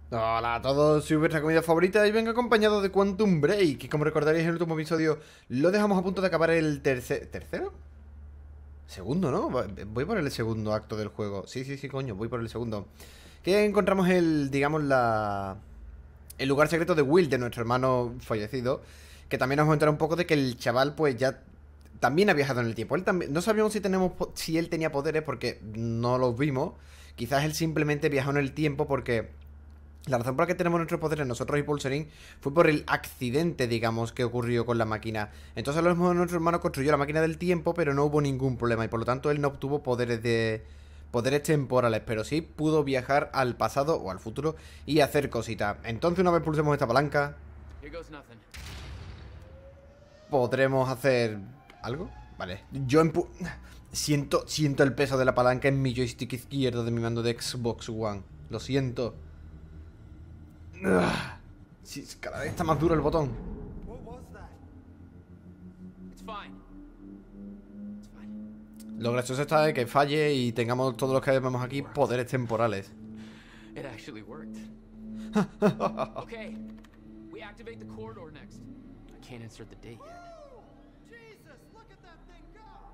Hola a todos, soy vuestra comida favorita y vengo acompañado de Quantum Break. Y como recordaréis en el último episodio, lo dejamos a punto de acabar el ¿Tercero? Segundo, ¿no? Voy por el segundo acto del juego. Sí, coño, voy por el segundo. Que encontramos el lugar secreto de Will, de nuestro hermano fallecido. Que también nos comentará un poco de que el chaval, pues ya también ha viajado en el tiempo. Él también, no sabíamos si él tenía poderes porque no los vimos. Quizás él simplemente viajó en el tiempo porque la razón por la que tenemos nuestros poderes nosotros y Pulserin fue por el accidente, digamos, que ocurrió con la máquina. Entonces a lo mejor nuestro hermano construyó la máquina del tiempo, pero no hubo ningún problema y por lo tanto él no obtuvo poderes temporales, pero sí pudo viajar al pasado o al futuro y hacer cositas. Entonces una vez pulsemos esta palanca, podremos hacer algo. Vale, siento el peso de la palanca en mi joystick izquierdo de mi mando de Xbox One. Lo siento. Sí, cada vez está más duro el botón. Lo gracioso está de que falle y tengamos todos los que vemos aquí poderes temporales. It actually worked. Okay, we activate the corridor next. I can't insert the date yet. Jesus, look at that thing go!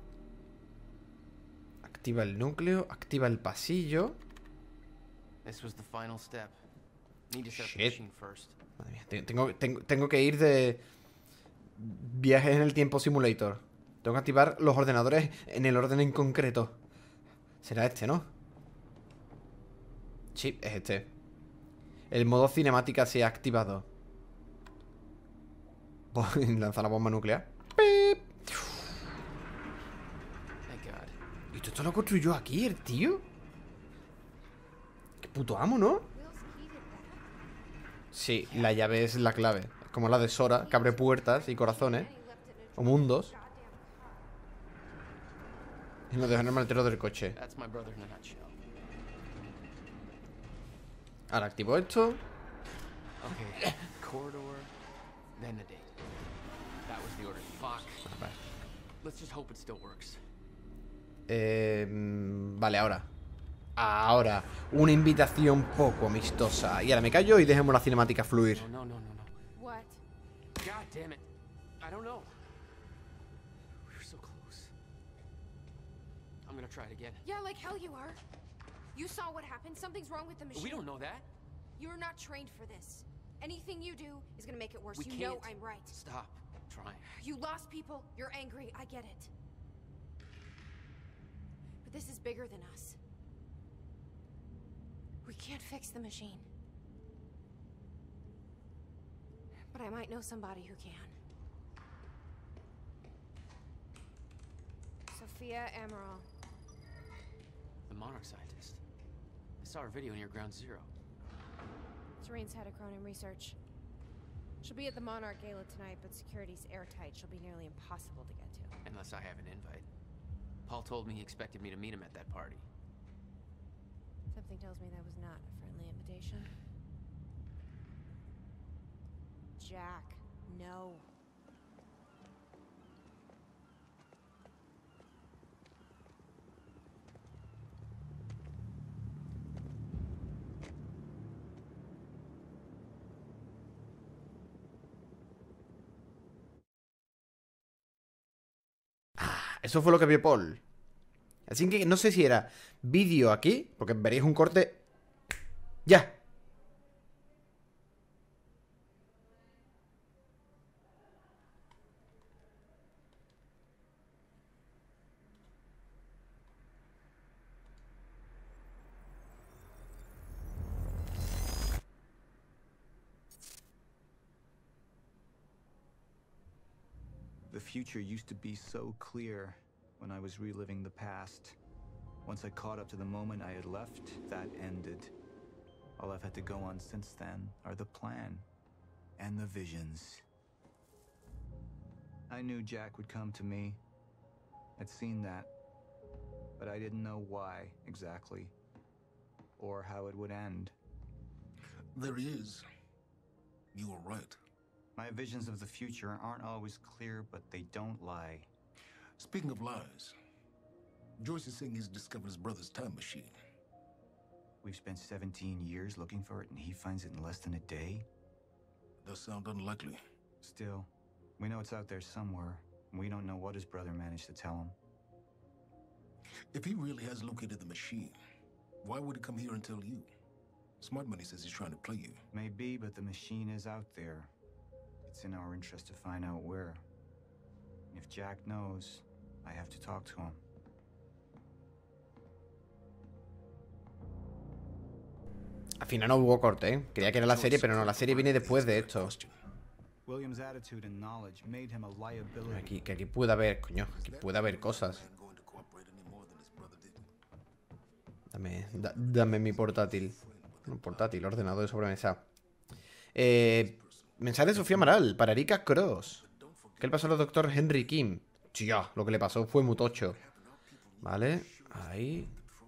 Activa el núcleo, activa el pasillo. This was the final step. Need to set up the Shit. machine first. Madre mía, tengo que ir de viajes en el tiempo simulator. Tengo que activar los ordenadores en el orden en concreto. Será este, ¿no? Sí, es este. El modo cinemática se ha activado. Lanza la bomba nuclear. ¡Pip! Thank God. ¿Y esto lo construyó aquí, el tío? Qué puto amo, ¿no? Sí, la llave es la clave. Es como la de Sora, que abre puertas y corazones. O mundos. Y lo deja en el maletero del coche. That's my brother in a nutshell. Ahora activo esto. Okay, corridor, then the date. That was the order. Fuck. Vale, Let's just hope it still works. vale, ahora. Ahora. Una invitación poco amistosa. Y ahora me callo y dejemos la cinemática fluir. No. What? God damn it. I don't know. We were so close. I'm gonna try it again. Yeah, like hell you are. You saw what happened. Something's wrong with the machine. We don't know that. You're not trained for this. Anything you do is gonna make it worse. We You can't. know I'm right. Stop trying. You lost people. You're angry. I get it. But this is bigger than us. We can't fix the machine. But I might know somebody who can. Sophia Amaral. The Monarch scientist. I saw her video near Ground Zero. Serene's head of Cronin Research. She'll be at the Monarch Gala tonight, but security's airtight. She'll be nearly impossible to get to. Unless I have an invite. Paul told me he expected me to meet him at that party. Something tells me that was not a friendly invitation. Jack, no. Eso fue lo que vio Paul. Así que no sé si era vídeo aquí, porque veréis un corte. ¡Ya! The future used to be so clear when I was reliving the past. Once I caught up to the moment I had left, that ended. All I've had to go on since then are the plan and the visions. I knew Jack would come to me. I'd seen that, but I didn't know why exactly, or how it would end. There he is. You were right. My visions of the future aren't always clear, but they don't lie. Speaking of lies, Joyce is saying he's discovered his brother's time machine. We've spent 17 years looking for it, and he finds it in less than a day? Does sound unlikely. Still, we know it's out there somewhere. We don't know what his brother managed to tell him. If he really has located the machine, why would he come here and tell you? Smart Money says he's trying to play you. Maybe, but the machine is out there. It's in our interest to find out where. If Jack knows, I have to talk to him. Al final no hubo corte, ¿eh? Creía que era la serie, pero no, la serie viene después de esto. William's attitude and knowledge made him a liability. Que aquí puede haber, coño, aquí puede haber cosas. Dame mi portátil. Un portátil, ordenador de sobremesa. Mensaje de Sofía Amaral para Erika Cross. ¿Qué le pasó al doctor Henry Kim? Tía, lo que le pasó fue muy tocho. Vale, ahí.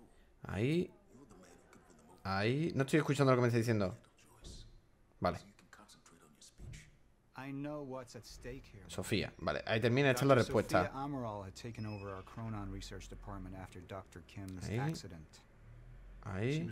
No estoy escuchando lo que me está diciendo. Vale. Sofía, vale, ahí termina, esta es la respuesta. Ahí.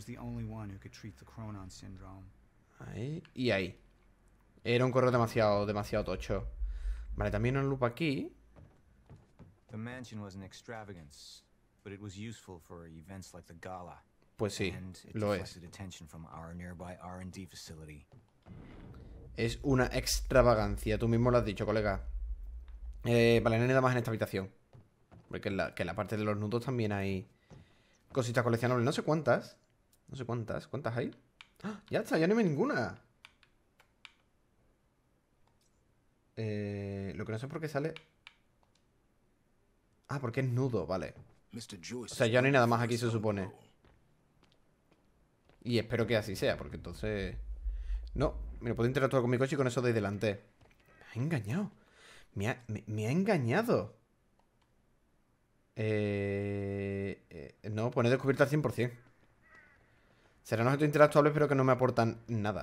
Ahí y ahí. Era un correo demasiado tocho. Vale, también un loop aquí. The mansion was an extravagance, but it was useful for events like the gala. Pues sí, lo es. Es una extravagancia, tú mismo lo has dicho, colega. Vale, no hay nada más en esta habitación. Porque en la parte de los nudos también hay cositas coleccionables. No sé cuántas. ¿Cuántas hay? ¡Ah! Ya está, ya no hay ninguna. Lo que no sé por qué sale... Ah, porque es nudo, vale. O sea, ya no hay nada más aquí, se supone. Y espero que así sea, porque entonces... No, me puedo interactuar con mi coche y con eso de ahí delante. Me ha engañado. Me ha engañado. No, pone descubierto al 100%. Serán objetos interactuables, pero que no me aportan nada.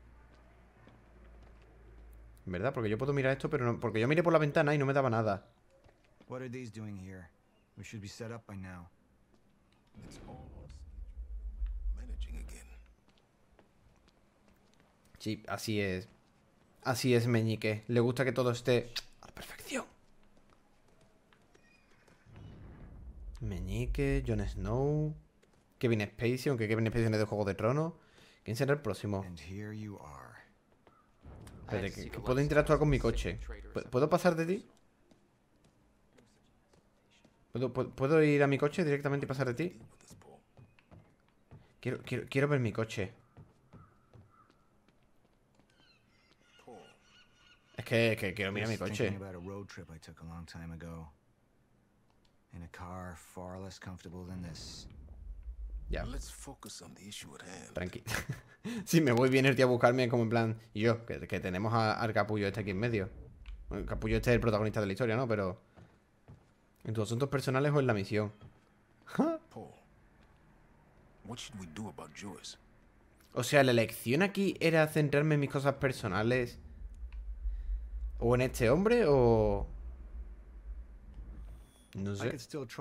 ¿Verdad? Porque yo puedo mirar esto, pero no... Porque yo miré por la ventana y no me daba nada. What are these doing here? We should be set up by now. It's all managing again. Sí, así es. Así es, Meñique. Le gusta que todo esté a la perfección. Meñique, Jon Snow, Kevin Spacey, aunque Kevin Spacey no es de Juego de Tronos. ¿Quién será el próximo? Espérate, que puedo interactuar con mi coche. ¿Puedo pasar de ti? ¿Puedo ir a mi coche directamente y pasar de ti? Quiero ver mi coche. Es que quiero mirar mi coche. Ya. Tranquilo. Si me voy bien el tío a buscarme, como en plan... Y yo, que tenemos al capullo este aquí en medio. Bueno, el capullo este es el protagonista de la historia, ¿no? Pero... ¿en tus asuntos personales o en la misión? O sea, la elección aquí era centrarme en mis cosas personales. ¿O en este hombre o...? No sé.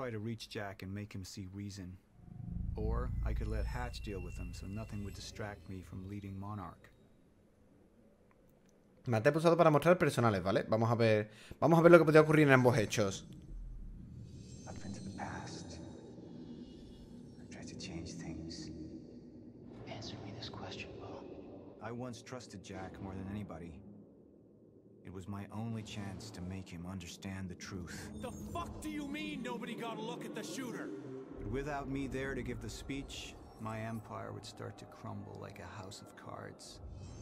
Or I could let Hatch deal with him so nothing would distract me from leading Monarch. Mate he pulsado para mostrar personales, ¿vale? Vamos a ver lo que podría ocurrir en ambos hechos. Up into the past. I tried to change things. Answer me this question, Bo. I once trusted Jack more than anybody. It was my only chance to make him understand the truth. The fuck do you mean nobody got a look at the shooter? But without me there to give the speech, my empire would start to crumble like a house of cards.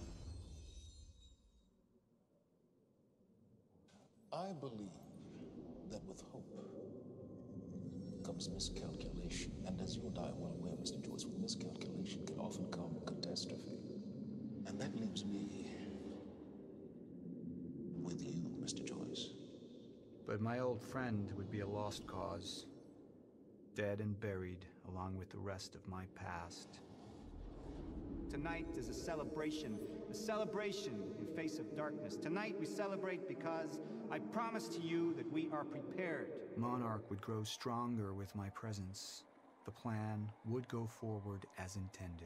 I believe that with hope comes miscalculation. And as you and I are well aware, Mr. Joyce, with miscalculation can often come catastrophe. And that leaves me with you, Mr. Joyce. But my old friend would be a lost cause. Dead and buried, along with the rest of my past. Tonight is a celebration in face of darkness. Tonight we celebrate because I promise to you that we are prepared. Monarch would grow stronger with my presence. the plan would go forward as intended.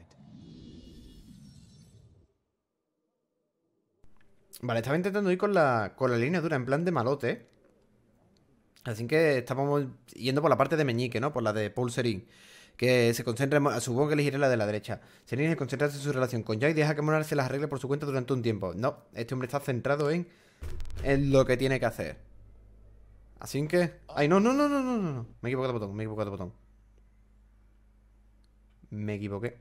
Vale, estaba intentando ir con la línea dura, en plan de malote. Así que estábamos yendo por la parte de Meñique, ¿no? Por la de Paul Serene. Que se concentra, supongo que elegiré la de la derecha. Serene se concentra en su relación con Jack y deja que Monarch se las arregle por su cuenta durante un tiempo. No, este hombre está centrado en lo que tiene que hacer. Así que... ¡Ay, no! Me he equivocado de botón, Me equivoqué.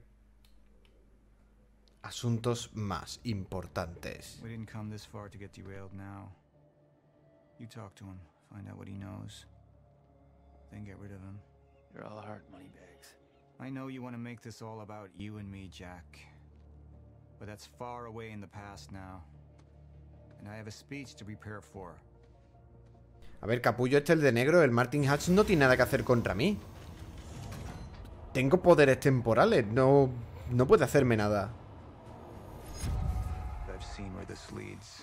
Asuntos más importantes. We didn't come this far to get derailed now. You talk to him, find out what he knows, then get rid of him. You're all heart, Moneybags. I know you want to make this all about you and me, Jack. But that's far away in the past now. And I have a speech to prepare for. A ver, capullo el de negro, el Martin Hatch no tiene nada que hacer contra mí. Tengo poderes temporales, no puede hacerme nada. I've seen where this leads.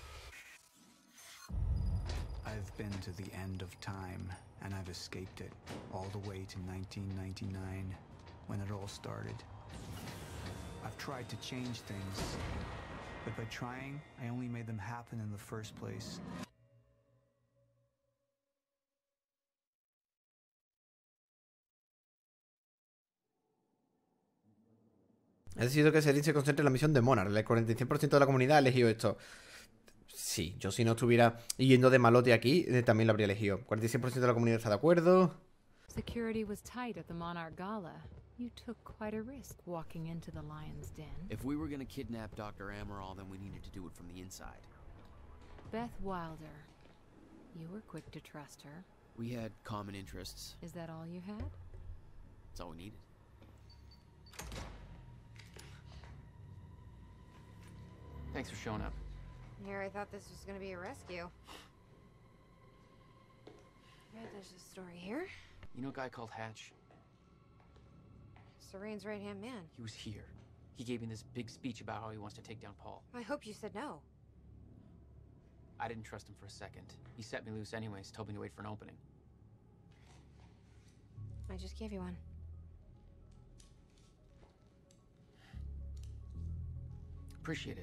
I've been to the end of time, and I've escaped it, all the way to 1999, when it all started. I've tried to change things, but by trying, I only made them happen in the first place. He decidido que Serene se concentre en la misión de Monarch. El 45% de la comunidad ha elegido esto. Sí, yo si no estuviera yendo de malote aquí, también lo habría elegido. 46% de la comunidad está de acuerdo. Security was tight at the Monarch Gala. You took quite a risk walking into the Lion's Den. If we were gonna kidnap Dr. Amaral, then we needed to do it from the inside. Beth Wilder. You were quick to trust her. We had common interests. Is that all you had? That's all we needed. Thanks for showing up. Here, I thought this was gonna be a rescue. Yeah, there's a story here. You know a guy called Hatch? Serene's right-hand man. He was here. He gave me this big speech about how he wants to take down Paul. I hope you said no. I didn't trust him for a second. He set me loose anyways, told me to wait for an opening. I just gave you one. Appreciate it.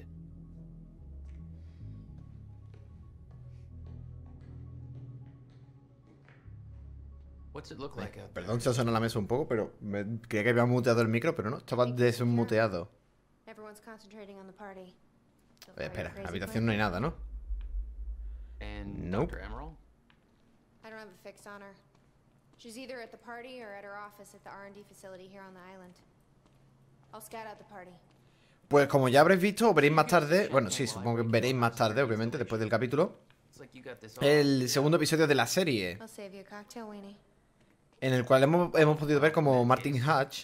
What's it look like out there? Perdón, se ha sonado la mesa un poco, pero creía que había muteado el micro, pero no, estaba desmuteado. Everyone's concentrating on the party. Espera, en la habitación no hay nada, ¿no? And Nope. Dr. Amaral? I don't have a fix on her. She's either at the party or at her office at the R&D facility here on the island. I'll scout out the party. Pues como ya habréis visto o veréis más tarde, bueno, sí, supongo que veréis más tarde, obviamente, después del capítulo, It's like you got this all. el segundo episodio de la serie, I'll save you a cocktail, Weenie. en el cual hemos podido ver como Martin Hatch...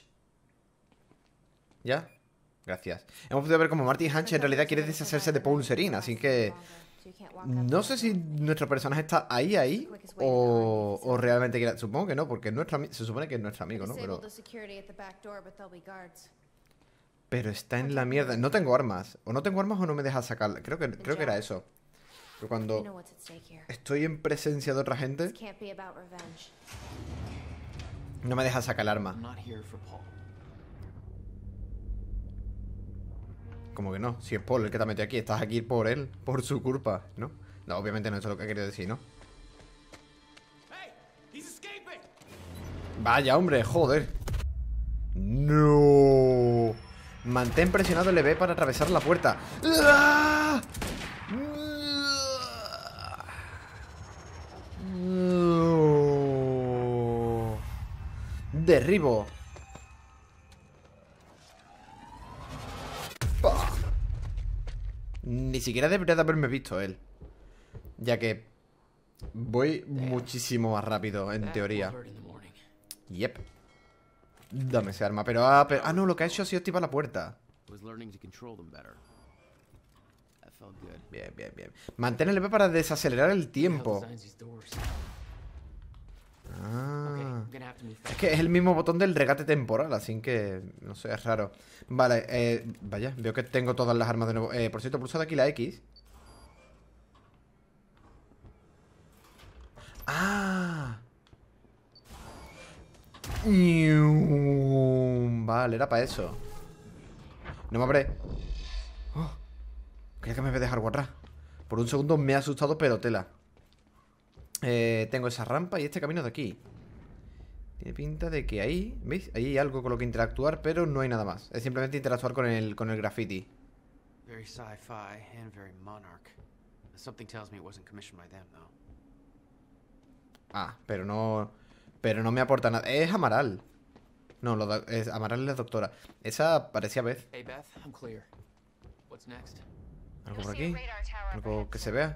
¿Ya? Gracias. Hemos podido ver como Martin Hatch en realidad quiere deshacerse de Paul Serene, así que... No sé si nuestro personaje está ahí, o realmente quiere... Supongo que no, porque es se supone que es nuestro amigo, ¿no? Pero está en la mierda. No tengo armas. O no tengo armas o no me deja sacar. Creo que era eso. Pero cuando estoy en presencia de otra gente, no me deja sacar el arma. I'm not here for Paul. Como que no, si es Paul el que te ha metido aquí, estás aquí por él, por su culpa, ¿no? No, obviamente no, eso es lo que he querido decir, ¿no? Hey, he's escaping. Vaya, hombre, joder. No. Mantén presionado el B para atravesar la puerta. ¡Ah! No. Derribo. Ni siquiera debería de haberme visto él, ya que voy muchísimo más rápido, en teoría. That will hurt in the morning. Yep. Dame ese arma, pero... no, lo que ha hecho ha sido activar la puerta. Was learning to control them better. That felt good. Bien, bien, bien. Mantén el B para desacelerar el Who the hell tiempo. designs these doors? Okay, Ah. I'm gonna have to move Es fast. que es el mismo botón del regate temporal, así que... No sé, es raro. Vale, vaya, veo que tengo todas las armas de nuevo. Por cierto, he pulsado aquí la X. ¡Ah! Vale, era para eso. No me habré... Oh, creía que me iba a dejar algo atrás. Por un segundo me ha asustado, pero tela. Tengo esa rampa y este camino de aquí. Tiene pinta de que ahí, ¿veis? Ahí hay algo con lo que interactuar, pero no hay nada más. Es simplemente interactuar con el graffiti. Very sci-fi and very monarch. Something tells me it wasn't commissioned by them, though. Ah, pero no me aporta nada. Es Amaral. No, Amaral es la doctora. Esa parecía Beth. Hey Beth, I'm clear. What's next? ¿Algo por aquí? ¿Algo que se vea?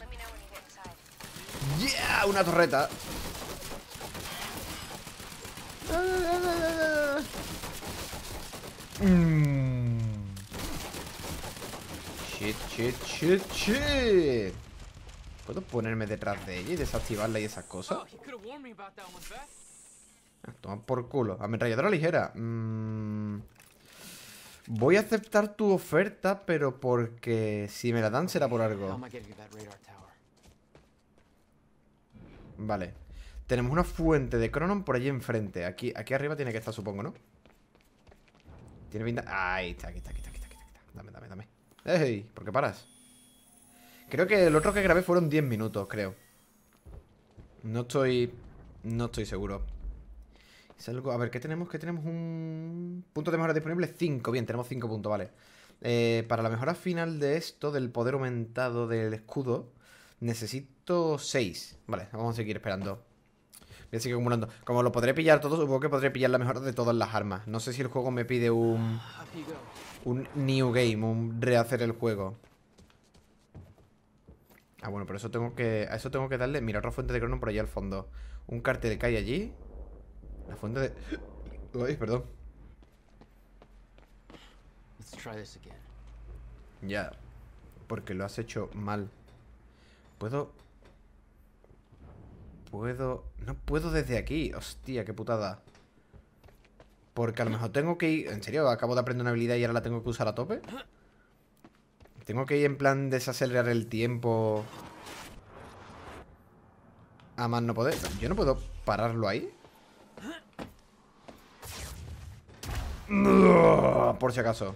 ¡Yeah! ¡Una torreta! Shit. ¿Puedo ponerme detrás de ella y desactivarla y esas cosas? Toma por culo. Ametralladora ligera. Voy a aceptar tu oferta, pero porque si me la dan será por algo. Vale. Tenemos una fuente de Cronon por allí enfrente. Aquí arriba tiene que estar, supongo, ¿no? Tiene pinta... Ahí está, aquí está. Dame. ¡Ey! ¿Por qué paras? Creo que el otro que grabé fueron 10 minutos, creo. No estoy seguro. Es algo... A ver, ¿qué tenemos? Un punto de mejora disponible 5. Bien, tenemos 5 puntos, vale. Para la mejora final de esto, del poder aumentado del escudo, necesito 6. Vale, vamos a seguir esperando. Voy a seguir acumulando. Como lo podré pillar todo, supongo que podré pillar la mejora de todas las armas. No sé si el juego me pide un new game, un rehacer el juego. Ah, bueno, pero eso tengo que... A eso tengo que darle... Mira, otra fuente de crono por allá al fondo. Un cartel que hay allí. La fuente de... Uy, perdón. Ya. Porque lo has hecho mal. ¿Puedo...? No puedo desde aquí. Hostia, qué putada. Porque a lo mejor tengo que ir... ¿En serio? Acabo de aprender una habilidad y ahora la tengo que usar a tope. Tengo que ir en plan desacelerar el tiempo. A más no poder. Yo no puedo pararlo ahí. Por si acaso.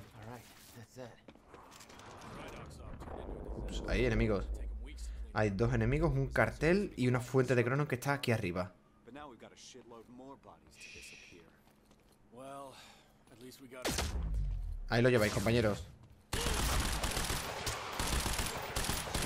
Ups, hay enemigos. Hay 2 enemigos, un cartel y una fuente de crono que está aquí arriba. Ahí lo lleváis, compañeros. Qué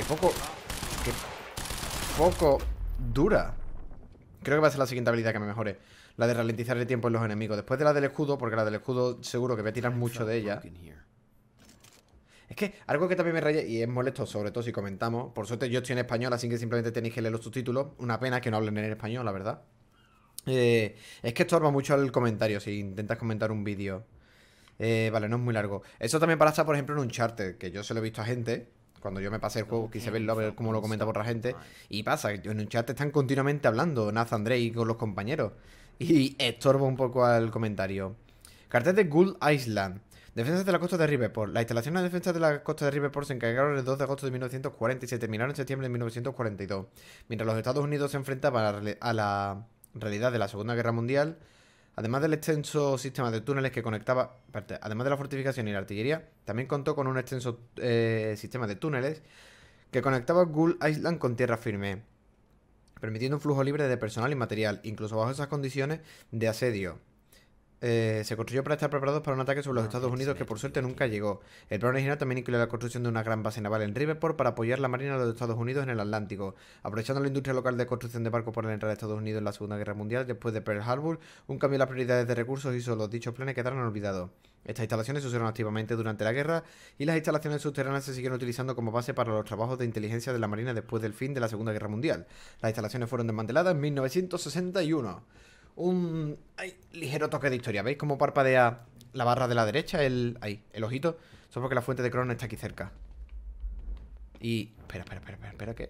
poco dura. Creo que va a ser la siguiente habilidad que me mejore. La de ralentizar el tiempo en los enemigos. Después de la del escudo, porque la del escudo seguro que voy a tirar mucho de ella. Es que algo que también me raya y es molesto, sobre todo si comentamos. Por suerte yo estoy en español, así que simplemente tenéis que leer los subtítulos. Una pena que no hablen en español, la verdad. Es que estorba mucho el comentario si intentas comentar un vídeo. Vale, no es muy largo. Eso también pasa, por ejemplo, en Uncharted, que yo se lo he visto a gente. Cuando yo me pasé el juego, quise verlo, a ver cómo lo comenta otra gente. Y pasa, que en Uncharted están continuamente hablando Nathan Drake con los compañeros. Y estorba un poco al comentario. Cartel de Gould Island. Defensas de la costa de Riverport. Las instalaciones de defensa de la costa de Riverport se encargaron el 2 de agosto de 1940 y se terminaron en septiembre de 1942. Mientras los Estados Unidos se enfrentaban a la realidad de la Segunda Guerra Mundial, además del extenso sistema de túneles que conectaba... Además de la fortificación y la artillería, también contó con un extenso sistema de túneles que conectaba Gould Island con tierra firme, permitiendo un flujo libre de personal y material, incluso bajo esas condiciones de asedio. Se construyó para estar preparados para un ataque sobre los Estados Unidos que por suerte nunca llegó. El plan original también incluía la construcción de una gran base naval en Riverport para apoyar la marina de los Estados Unidos en el Atlántico. Aprovechando la industria local de construcción de barcos por la entrada de Estados Unidos en la Segunda Guerra Mundial, después de Pearl Harbor, un cambio en las prioridades de recursos hizo los dichos planes quedaron olvidados. Estas instalaciones se usaron activamente durante la guerra y las instalaciones subterráneas se siguieron utilizando como base para los trabajos de inteligencia de la marina después del fin de la Segunda Guerra Mundial. Las instalaciones fueron desmanteladas en 1961. Un ligero toque de historia. ¿Veis cómo parpadea la barra de la derecha? El ojito. Solo porque la fuente de crono está aquí cerca. Y... Espera, ¿qué?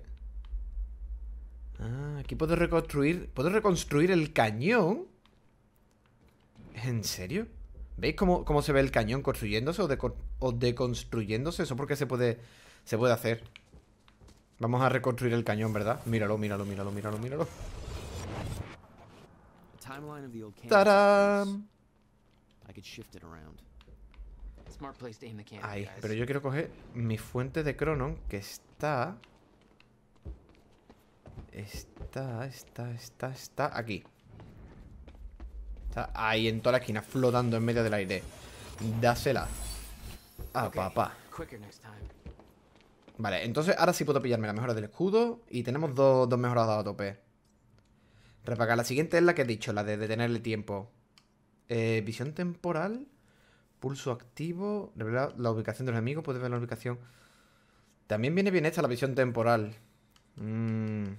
Ah, aquí puedo reconstruir... ¿Puedo reconstruir el cañón? ¿En serio? ¿Veis cómo se ve el cañón construyéndose o deconstruyéndose? Eso porque se puede hacer. Vamos a reconstruir el cañón, ¿verdad? Míralo. timeline of the old cannon. ¡Tarán! I could shift it around. Smart place to aim the cannon, Ahí, guys. pero yo quiero coger mi fuente de Cronon, que está aquí. Está ahí en toda la esquina, flotando en medio del aire. Dásela. Ah, Okay, papá. quicker next time. Vale, entonces ahora sí puedo pillarme la mejora del escudo. Y tenemos dos mejoras a tope. Repagar. La siguiente es la que he dicho, la de detener el tiempo. Visión temporal. Pulso activo. Revelar la ubicación de los enemigos. Puedes ver la ubicación. También viene bien esta la visión temporal. Me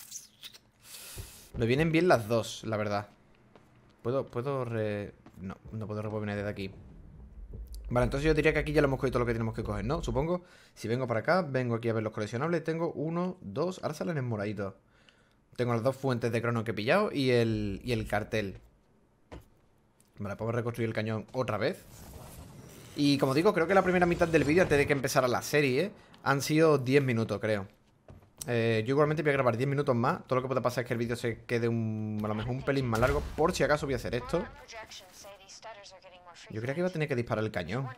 vienen bien las dos, la verdad. No puedo rebobinar desde aquí. Vale, entonces yo diría que aquí ya lo hemos cogido todo lo que tenemos que coger, ¿no? Supongo. Si vengo para acá, vengo aquí a ver los coleccionables. Tengo 1, 2. Ahora salen en moradito. Tengo las dos fuentes de crono que he pillado y el cartel. Vale, podemos reconstruir el cañón otra vez. Y como digo, creo que la primera mitad del vídeo, antes de que empezara la serie, han sido 10 minutos, creo. Yo igualmente voy a grabar 10 minutos más. Todo lo que pueda pasar es que el vídeo se quede a lo mejor un pelín más largo. Por si acaso voy a hacer esto. Yo creía que iba a tener que disparar el cañón.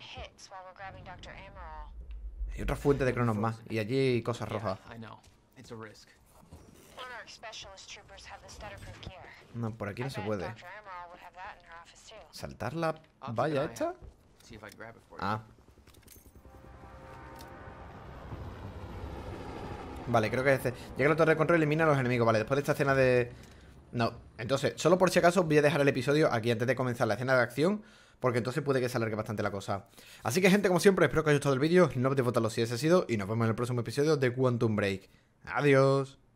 Hay otra fuente de cronos más. Y allí hay cosas rojas. I know. It's a risk. No, por aquí no se puede. ¿Saltar la valla esta? See if I grab it for you. Ah. Vale, creo que es este. Llega a la torre de control y elimina a los enemigos. Vale, después de esta escena de... No, entonces, solo por si acaso voy a dejar el episodio aquí antes de comenzar la escena de acción, porque entonces puede que se alargue bastante la cosa. Así que, gente, como siempre, espero que os haya gustado el vídeo. No olvidéis votarlo si ese ha sido y nos vemos en el próximo episodio de Quantum Break. Adiós.